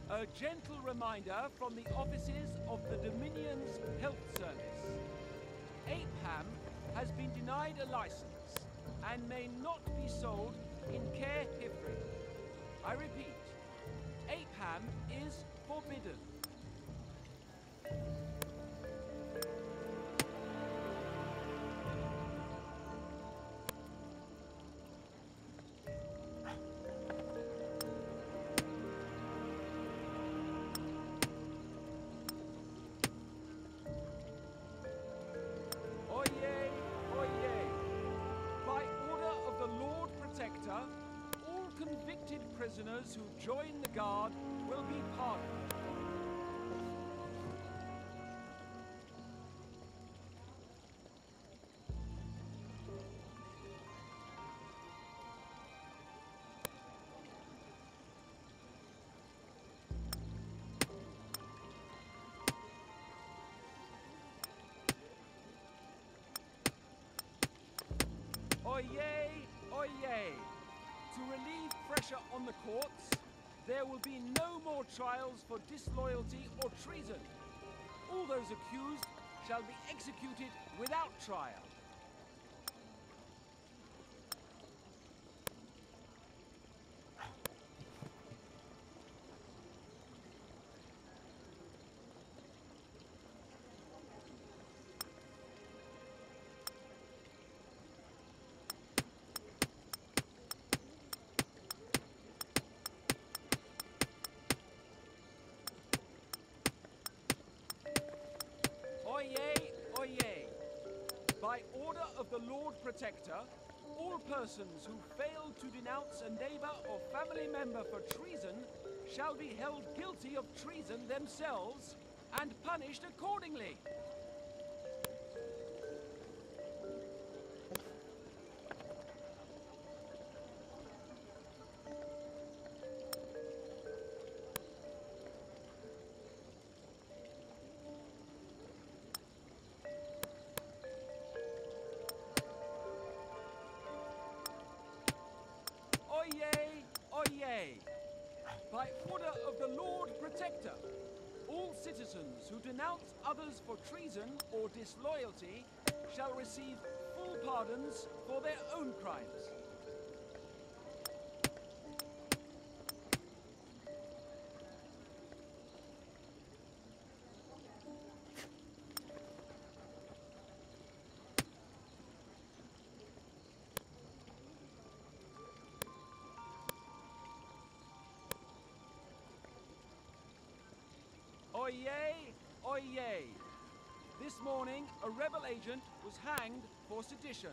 A gentle reminder from the offices of the Dominion's Health Service. Apeham has been denied a license and may not be sold in Care Hifrid. I repeat, Apeham is forbidden. Oyez, oyez! By order of the Lord Protector, all convicted prisoners who join the Guard will be pardoned. Oyez, oyez! To relieve pressure on the courts, there will be no more trials for disloyalty or treason. All those accused shall be executed without trial. Oyez, oyez! By order of the Lord Protector, all persons who fail to denounce a neighbor or family member for treason shall be held guilty of treason themselves and punished accordingly. Oyez, oyez! By order of the Lord Protector, all citizens who denounce others for treason or disloyalty shall receive full pardons for their own crimes. Oyez, oyez! This morning, a rebel agent was hanged for sedition.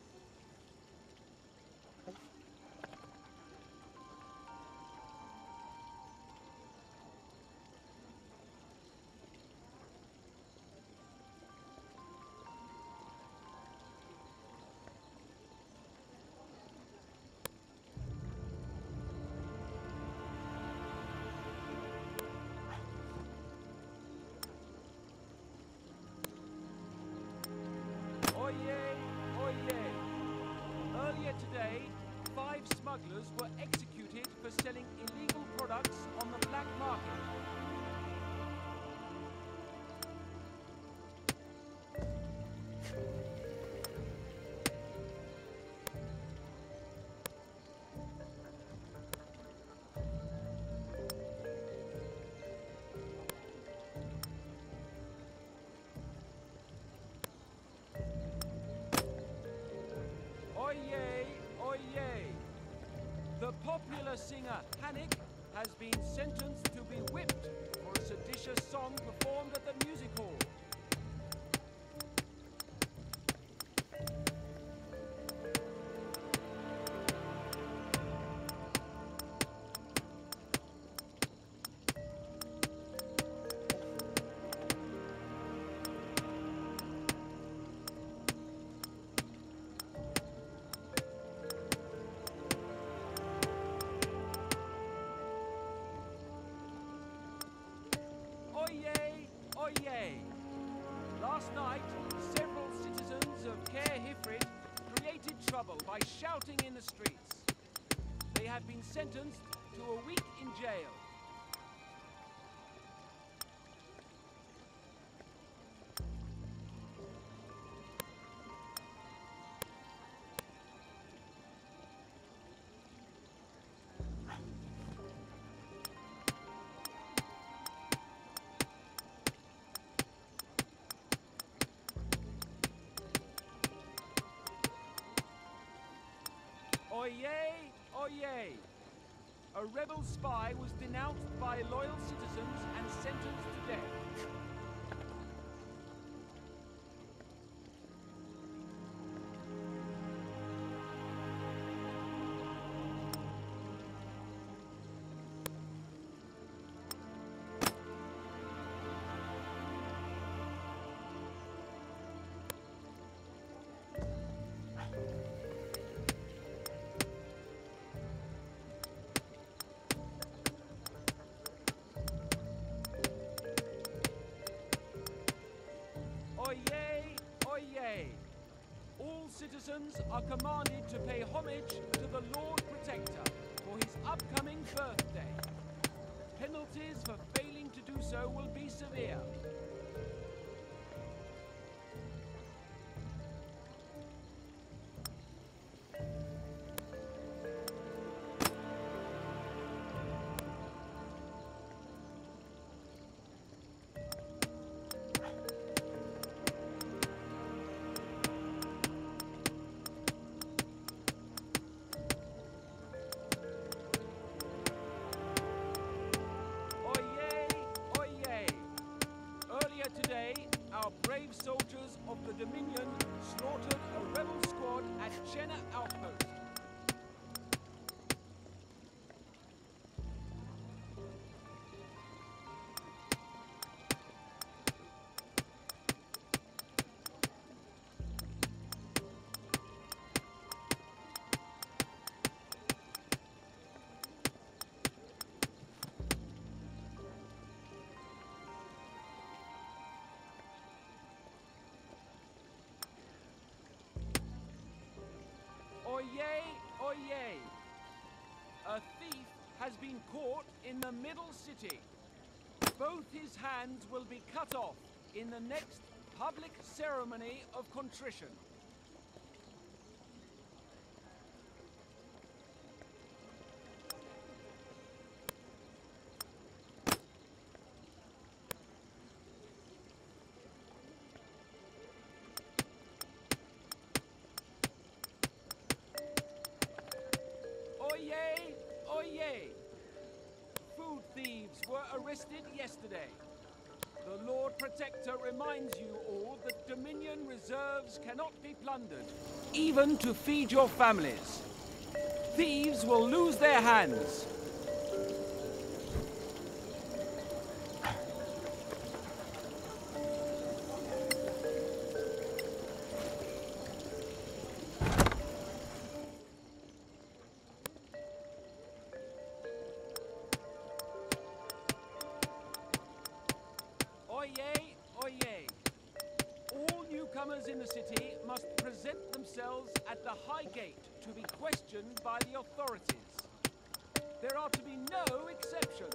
Oyez, oyez! Earlier today, 5 smugglers were executed for selling illegal products on the black market. Oyez, oyez! The popular singer Hannick has been sentenced to be whipped for a seditious song performed at the music hall. Oyez, oyez! Last night, several citizens of Care Hifrid created trouble by shouting in the streets. They have been sentenced to a week in jail. Oyez! Oyez! A rebel spy was denounced by loyal citizens and sentenced to death. Oyez! Oyez! All citizens are commanded to pay homage to the Lord Protector for his upcoming birthday. Penalties for failing to do so will be severe. Today, our brave soldiers of the Dominion slaughtered a rebel squad at Chenna Outpost. Oyez! Oyez! A thief has been caught in the middle city. Both his hands will be cut off in the next public ceremony of contrition. Oyez! Oyez! Food thieves were arrested yesterday. The Lord Protector reminds you all that Dominion reserves cannot be plundered, even to feed your families. Thieves will lose their hands. Oyez! Oyez! All newcomers in the city must present themselves at the High Gate to be questioned by the authorities. There are to be no exceptions.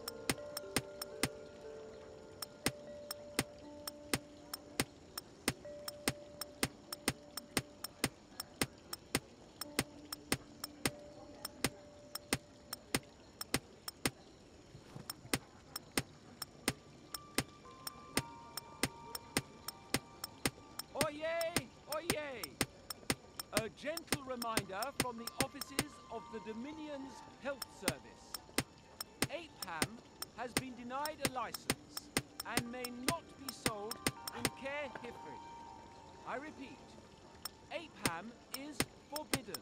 Oyez! Oyez! A gentle reminder from the offices of the Dominion's Health Service. Apeham has been denied a license and may not be sold in Care Hifrid. I repeat, Apeham is forbidden.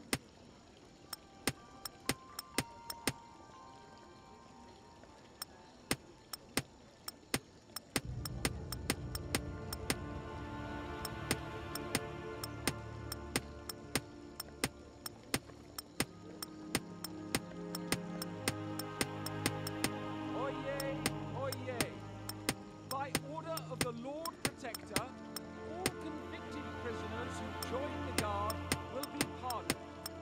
By order of the Lord Protector, all convicted prisoners who join the Guard will be pardoned.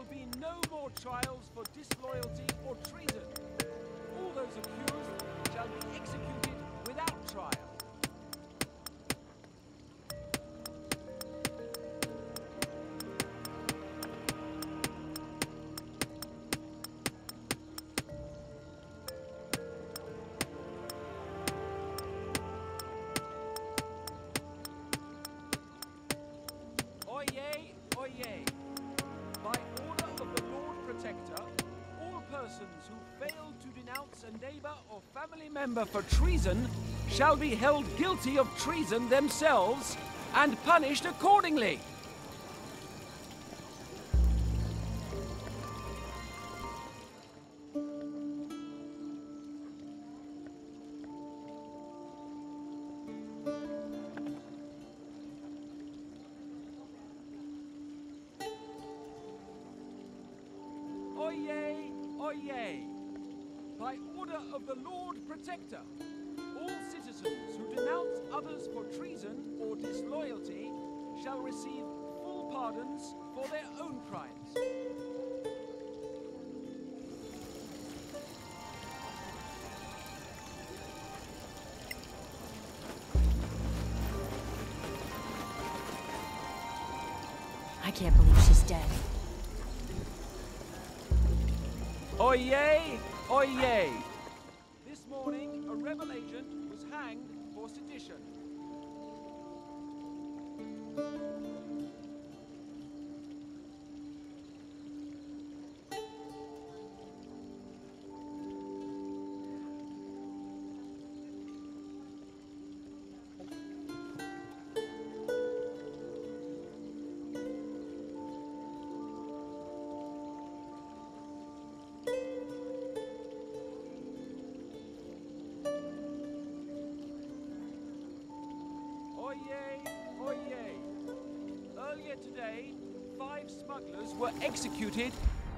be no more trials for disloyalty or treason. All those accused shall be executed without trial. Oyez, oyez. By order of the Lord Protector, all persons who fail to denounce a neighbor or family member for treason shall be held guilty of treason themselves and punished accordingly. Oyez, oyez. By order of the Lord Protector, all citizens who denounce others for treason or disloyalty shall receive full pardons for their own crimes. I can't believe she's dead. Oyez, oyez. This morning, a rebel agent was hanged for sedition. Oyez, oyez. Earlier today, 5 smugglers were executed.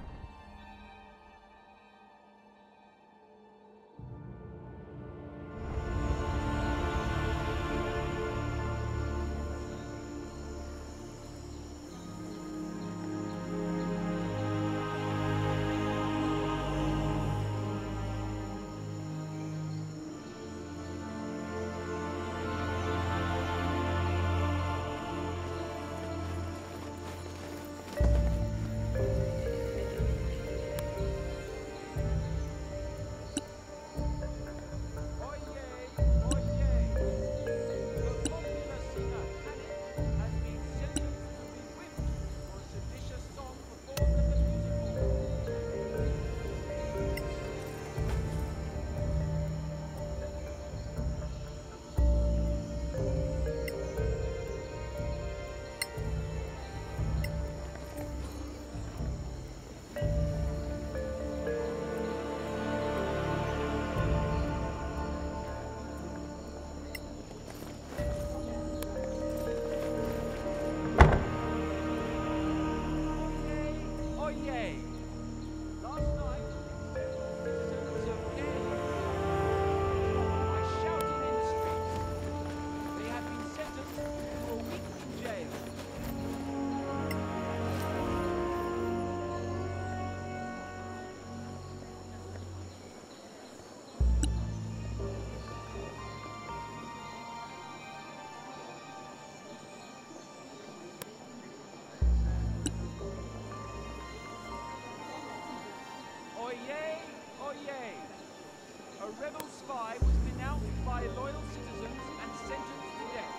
Oyez, oyez. A rebel spy was denounced by loyal citizens and sentenced to death.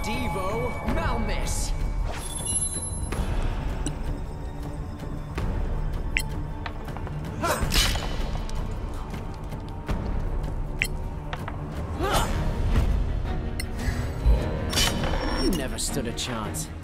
Devo Malmis. You never stood a chance.